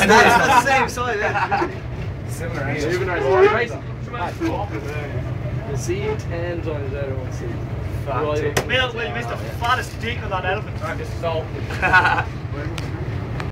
That's the same size. Yeah. Similar. The C 10 times better one C. Will missed the fattest dick on that elephant. Alright, this is all.